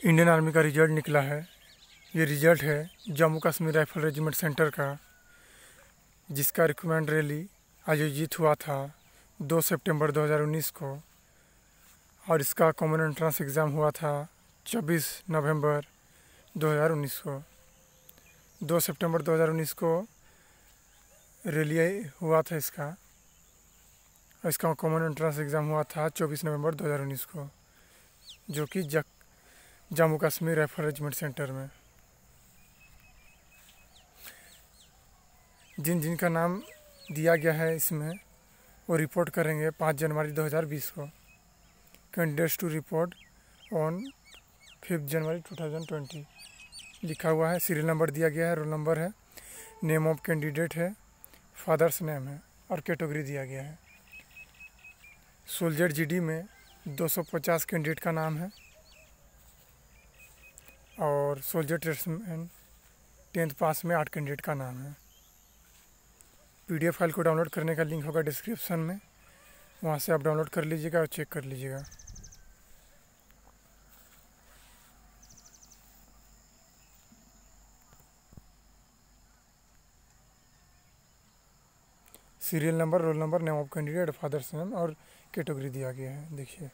Indian army का result निकला है। ये रिजल्ट है Jammu Kashmir rifle regiment centre का, जिसका रिक्रूटमेंट रैली आयोजित हुआ था 2 सितंबर 2019 को, और इसका कॉमन एंट्रेंस एग्ज़ाम हुआ था 24 नवंबर 2019 को। 2 सितंबर 2019 को रैली हुआ था इसका, और इसका कॉमन एंट्रेंस एग्ज़ाम हुआ था 24 नवंबर 2019 को, जो कि Jammu Kashmir rifle regiment centre में। जिनका नाम दिया गया है इसमें, वो रिपोर्ट करेंगे 5 जनवरी 2020 को। कैंडिडेट्स टू रिपोर्ट ऑन 5 जनवरी 2020 लिखा हुआ है। सीरियल नंबर दिया गया है, रोल नंबर है, नेम ऑफ कैंडिडेट है, फादर्स नेम है, और कैटेगरी दिया गया है। सोल्जर जीडी में 250 कैंडिडेट का नाम है, और सोल्जर ट्रेड्समैन 10th पास में 8 कैंडिडेट का नाम है। PDF फाइल को डाउनलोड करने का लिंक होगा डिस्क्रिप्शन में, वहाँ से आप डाउनलोड कर लीजिएगा और चेक कर लीजिएगा। Serial number, roll number, name of candidate, father's name और कैटेगरी दिया गया है, देखिए।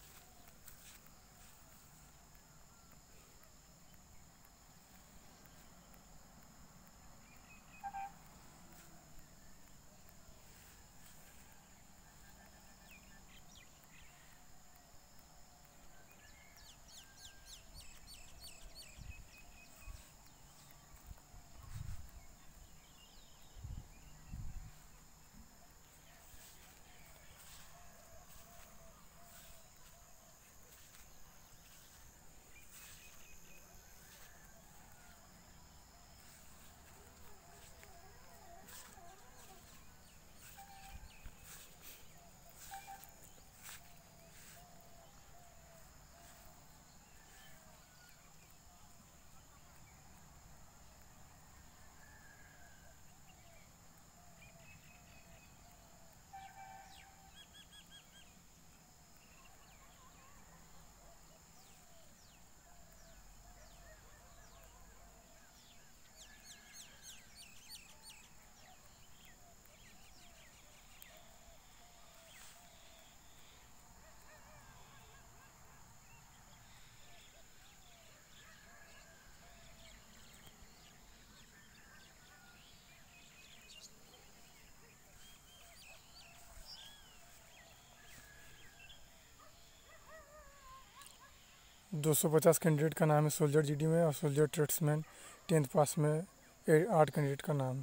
दो 250 कैंडिडेट का नाम है सोल्जर जीडी में, और सोल्जर ट्रेड्समैन 10th पास में 8 कैंडिडेट का नाम।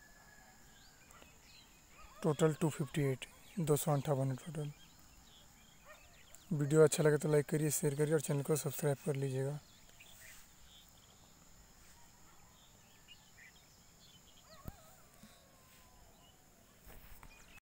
Total 258, 258 total. वीडियो अच्छा लगे तो लाइक करिए, शेयर करिए और चैनल को सब्सक्राइब कर लीजिएगा।